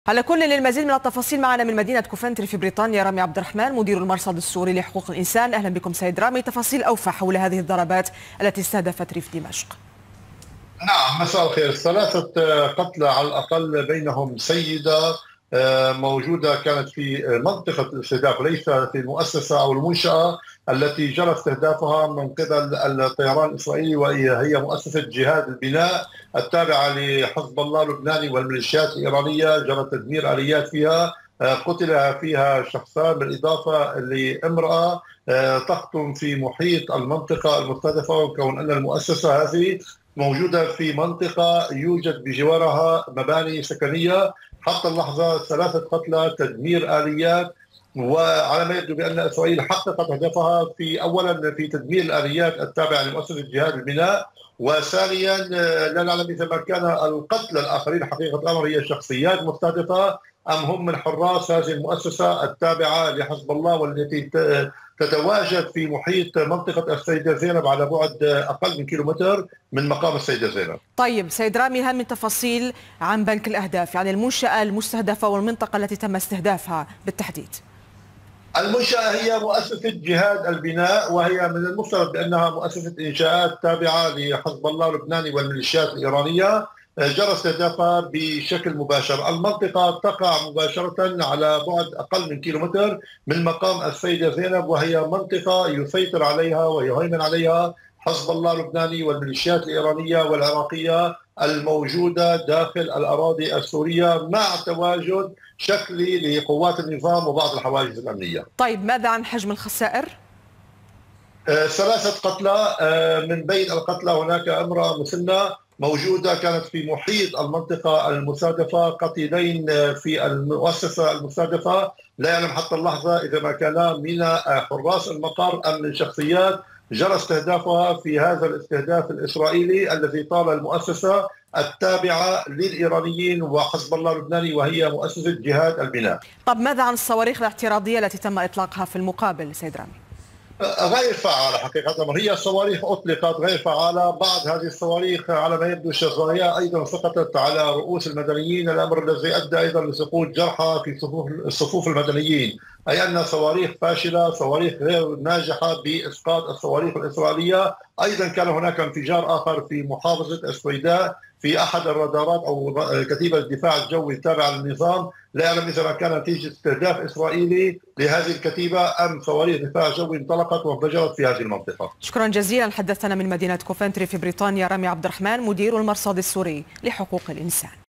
على كل للمزيد من التفاصيل معنا من مدينة كوفنتري في بريطانيا رامي عبد الرحمن مدير المرصد السوري لحقوق الإنسان. أهلا بكم سيد رامي، تفاصيل أوفى حول هذه الضربات التي استهدفت ريف دمشق. نعم، مساء الخير. ثلاثة قتلى على الأقل، بينهم سيدة موجودة كانت في منطقة الاستهداف، ليس في المؤسسة أو المنشأة التي جرى استهدافها من قبل الطيران الإسرائيلي، وهي مؤسسة جهاد البناء التابعة لحزب الله اللبناني والميليشيات الإيرانية. جرى تدمير آليات فيها، قتل فيها شخصان بالإضافة لامرأة تخدم في محيط المنطقة المستهدفة، وكون أن المؤسسة هذه موجودة في منطقة يوجد بجوارها مباني سكنية. حتى اللحظة ثلاثة قتلى، تدمير آليات، وعلى ما يبدو بأن إسرائيل حققت هدفها في أولا في تدمير الآليات التابعة لمؤسسة جهاد البناء، وثانيا لا نعلم إذا ما كان القتلى الآخرين حقيقة الأمر هي شخصيات مستهدفة أم هم من حراس هذه المؤسسة التابعة لحزب الله، والتي تتواجد في محيط منطقة السيدة زينب على بعد أقل من كيلومتر من مقام السيدة زينب. طيب سيد رامي، هل من تفاصيل عن بنك الأهداف، يعني المنشأة المستهدفة والمنطقة التي تم استهدافها بالتحديد؟ المنشأة هي مؤسسة جهاد البناء، وهي من المفترض بأنها مؤسسة إنشاءات تابعة لحزب الله اللبناني والميليشيات الإيرانية. جرى استهدافها بشكل مباشر. المنطقة تقع مباشرة على بعد أقل من كيلومتر من مقام السيدة زينب، وهي منطقة يسيطر عليها ويهيمن عليها حزب الله اللبناني والميليشيات الإيرانية والعراقية الموجودة داخل الأراضي السورية، مع تواجد شكلي لقوات النظام وبعض الحواجز الأمنية. طيب ماذا عن حجم الخسائر؟ ثلاثة قتلى، من بين القتلى هناك امرأة مسنة موجودة كانت في محيط المنطقة المستهدفة. قتيلين في المؤسسة المستهدفة، لا يعلم حتى اللحظة إذا ما كانا من حراس المقر أم من شخصيات جرى استهدافها في هذا الاستهداف الإسرائيلي الذي طال المؤسسة التابعة للإيرانيين وحزب الله اللبناني، وهي مؤسسة جهاد البناء. طب ماذا عن الصواريخ الاعتراضية التي تم إطلاقها في المقابل سيد رامي؟ غير فعالة حقيقة. هي صواريخ أطلقت غير فعالة. بعض هذه الصواريخ على ما يبدو شظايا أيضا سقطت على رؤوس المدنيين، الأمر الذي أدى أيضا لسقوط جرحى في صفوف المدنيين، أي أن صواريخ فاشلة، صواريخ غير ناجحة بإسقاط الصواريخ الإسرائيلية. أيضا كان هناك انفجار آخر في محافظة السويداء في أحد الرادارات أو كتيبة الدفاع الجوي التابعة للنظام. لا يعلم إذا ما كان نتيجة استهداف إسرائيلي لهذه الكتيبة أم صواريخ دفاع جوي انطلقت وانفجرت في هذه المنطقة. شكرا جزيلا. حدثنا من مدينة كوفنتري في بريطانيا رامي عبد الرحمن مدير المرصد السوري لحقوق الإنسان.